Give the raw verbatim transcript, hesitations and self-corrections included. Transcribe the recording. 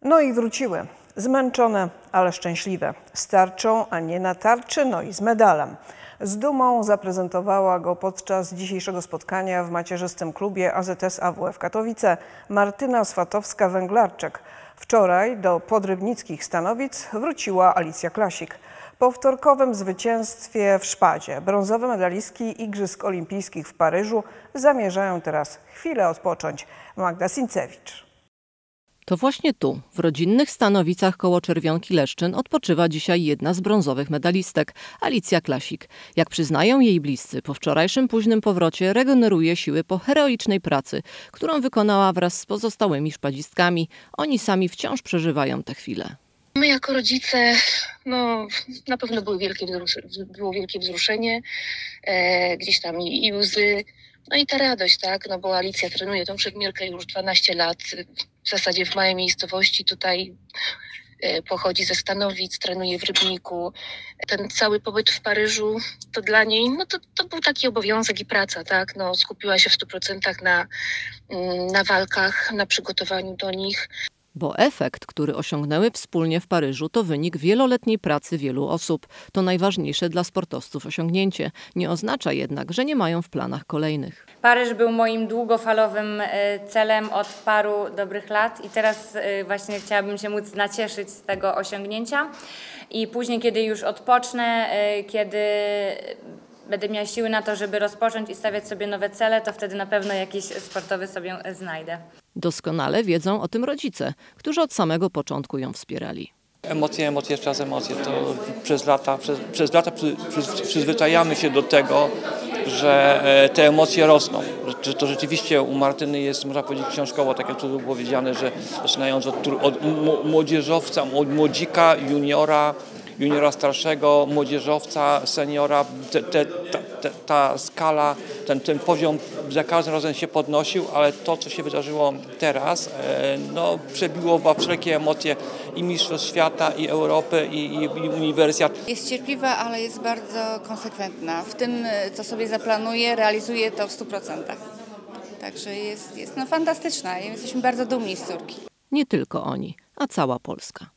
No i wróciły. Zmęczone, ale szczęśliwe. Z tarczą, a nie na tarczy, no i z medalem. Z dumą zaprezentowała go podczas dzisiejszego spotkania w macierzystym klubie A Z S A W F Katowice Martyna Swatowska-Węglarczyk. Wczoraj do podrybnickich Stanowic wróciła Alicja Klasik. Po wtorkowym zwycięstwie w szpadzie brązowe medalistki Igrzysk Olimpijskich w Paryżu zamierzają teraz chwilę odpocząć. Magda Sincewicz. To właśnie tu, w rodzinnych Stanowicach koło Czerwionki Leszczyn, odpoczywa dzisiaj jedna z brązowych medalistek, Alicja Klasik. Jak przyznają jej bliscy, po wczorajszym późnym powrocie regeneruje siły po heroicznej pracy, którą wykonała wraz z pozostałymi szpadzistkami. Oni sami wciąż przeżywają tę chwilę. My jako rodzice, no na pewno było wielkie, było wielkie wzruszenie, e, gdzieś tam i, i łzy, no i ta radość, tak, no bo Alicja trenuje tą przedmierkę już dwanaście lat, w zasadzie w małej miejscowości tutaj, e, pochodzi ze Stanowic, trenuje w Rybniku. Ten cały pobyt w Paryżu, to dla niej, no to, to był taki obowiązek i praca, tak, no skupiła się w stu procentach na, na walkach, na przygotowaniu do nich. Bo efekt, który osiągnęły wspólnie w Paryżu, to wynik wieloletniej pracy wielu osób. To najważniejsze dla sportowców osiągnięcie. Nie oznacza jednak, że nie mają w planach kolejnych. Paryż był moim długofalowym celem od paru dobrych lat i teraz właśnie chciałabym się móc nacieszyć z tego osiągnięcia. I później, kiedy już odpocznę, kiedy będę miała siły na to, żeby rozpocząć i stawiać sobie nowe cele, to wtedy na pewno jakiś sportowy sobie znajdę. Doskonale wiedzą o tym rodzice, którzy od samego początku ją wspierali. Emocje, emocje, jeszcze raz emocje. To przez lata, przez, przez lata przy, przy, przyzwyczajamy się do tego, że te emocje rosną. Że to rzeczywiście u Martyny jest, można powiedzieć, książkowo, tak jak tu było powiedziane, że zaczynając od, od młodzieżowca, od młodzika, juniora, juniora starszego, młodzieżowca, seniora, te, te, ta, ta, ta skala, ten, ten poziom za każdym razem się podnosił, ale to, co się wydarzyło teraz, no, przebiło wszelkie emocje i mistrzostw świata, i Europy, i, i, i uniwersjat. Jest cierpliwa, ale jest bardzo konsekwentna. W tym, co sobie zaplanuje, realizuje to w stu procentach. Także jest, jest no, fantastyczna i jesteśmy bardzo dumni z córki. Nie tylko oni, a cała Polska.